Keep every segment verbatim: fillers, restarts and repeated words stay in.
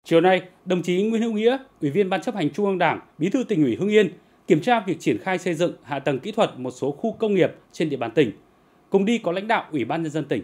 Chiều nay, đồng chí Nguyễn Hữu Nghĩa, Ủy viên Ban chấp hành Trung ương Đảng, Bí thư Tỉnh ủy Hưng Yên kiểm tra việc triển khai xây dựng hạ tầng kỹ thuật một số khu công nghiệp trên địa bàn tỉnh. Cùng đi có lãnh đạo Ủy ban Nhân dân tỉnh.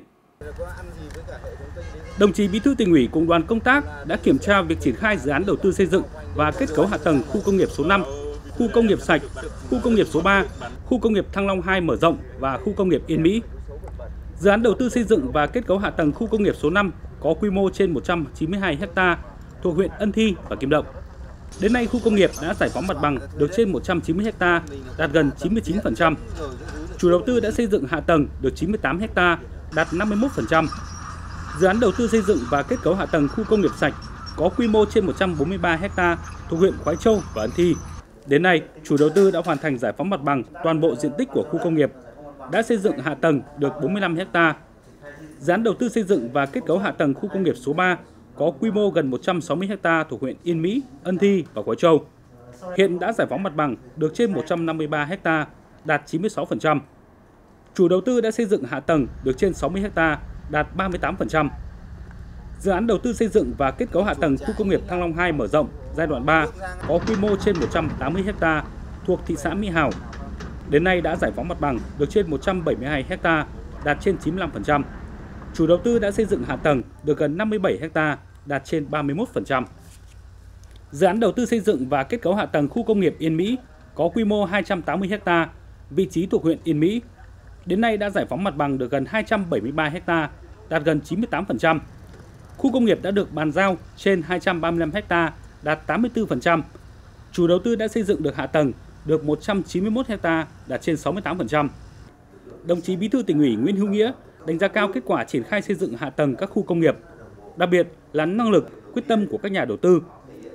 Đồng chí Bí thư Tỉnh ủy cùng đoàn công tác đã kiểm tra việc triển khai dự án đầu tư xây dựng và kết cấu hạ tầng khu công nghiệp số năm, khu công nghiệp Sạch, khu công nghiệp số ba, khu công nghiệp Thăng Long hai mở rộng và khu công nghiệp Yên Mỹ. Dự án đầu tư xây dựng và kết cấu hạ tầng khu công nghiệp số năm có quy mô trên một trăm chín mươi hai héc ta thuộc huyện Ân Thi và Kim Động. Đến nay, khu công nghiệp đã giải phóng mặt bằng được trên một trăm chín mươi héc ta, đạt gần chín mươi chín phần trăm. Chủ đầu tư đã xây dựng hạ tầng được chín mươi tám héc ta, đạt năm mươi mốt phần trăm. Dự án đầu tư xây dựng và kết cấu hạ tầng khu công nghiệp Sạch có quy mô trên một trăm bốn mươi ba héc ta thuộc huyện Khoái Châu và Ân Thi. Đến nay, chủ đầu tư đã hoàn thành giải phóng mặt bằng toàn bộ diện tích của khu công nghiệp, đã xây dựng hạ tầng được bốn mươi lăm héc ta. Dự án đầu tư xây dựng và kết cấu hạ tầng khu công nghiệp số ba có quy mô gần một trăm sáu mươi héc ta thuộc huyện Yên Mỹ, Ân Thi và Khoái Châu. Hiện đã giải phóng mặt bằng được trên một trăm năm mươi ba héc ta, đạt chín mươi sáu phần trăm. Chủ đầu tư đã xây dựng hạ tầng được trên sáu mươi héc ta, đạt ba mươi tám phần trăm. Dự án đầu tư xây dựng và kết cấu hạ tầng khu công nghiệp Thăng Long hai mở rộng giai đoạn ba có quy mô trên một trăm tám mươi héc ta thuộc thị xã Mỹ Hào. Đến nay đã giải phóng mặt bằng được trên một trăm bảy mươi hai héc ta, đạt trên chín mươi lăm phần trăm. Chủ đầu tư đã xây dựng hạ tầng được gần năm mươi bảy héc ta, đạt trên ba mươi mốt phần trăm. Dự án đầu tư xây dựng và kết cấu hạ tầng khu công nghiệp Yên Mỹ có quy mô hai trăm tám mươi héc ta, vị trí thuộc huyện Yên Mỹ. Đến nay đã giải phóng mặt bằng được gần hai trăm bảy mươi ba héc ta, đạt gần chín mươi tám phần trăm. Khu công nghiệp đã được bàn giao trên hai trăm ba mươi lăm héc ta, đạt tám mươi tư phần trăm. Chủ đầu tư đã xây dựng được hạ tầng được một trăm chín mươi mốt héc ta, đạt trên sáu mươi tám phần trăm. Đồng chí Bí thư Tỉnh ủy Nguyễn Hữu Nghĩa đánh giá cao kết quả triển khai xây dựng hạ tầng các khu công nghiệp, đặc biệt là năng lực, quyết tâm của các nhà đầu tư.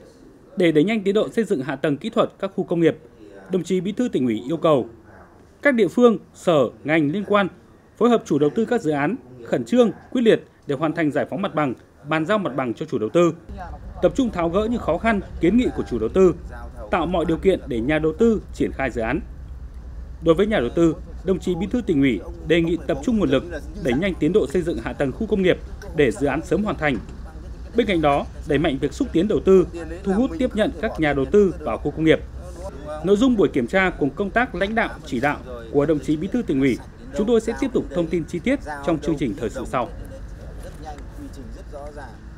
Để đẩy nhanh tiến độ xây dựng hạ tầng kỹ thuật các khu công nghiệp, đồng chí Bí thư Tỉnh ủy yêu cầu các địa phương, sở, ngành liên quan phối hợp chủ đầu tư các dự án khẩn trương, quyết liệt để hoàn thành giải phóng mặt bằng, bàn giao mặt bằng cho chủ đầu tư, tập trung tháo gỡ những khó khăn, kiến nghị của chủ đầu tư, tạo mọi điều kiện để nhà đầu tư triển khai dự án. Đối với nhà đầu tư, đồng chí Bí thư Tỉnh ủy đề nghị tập trung nguồn lực đẩy nhanh tiến độ xây dựng hạ tầng khu công nghiệp để dự án sớm hoàn thành. Bên cạnh đó, đẩy mạnh việc xúc tiến đầu tư, thu hút tiếp nhận các nhà đầu tư vào khu công nghiệp. Nội dung buổi kiểm tra cùng công tác lãnh đạo chỉ đạo của đồng chí Bí thư Tỉnh ủy, chúng tôi sẽ tiếp tục thông tin chi tiết trong chương trình thời sự sau.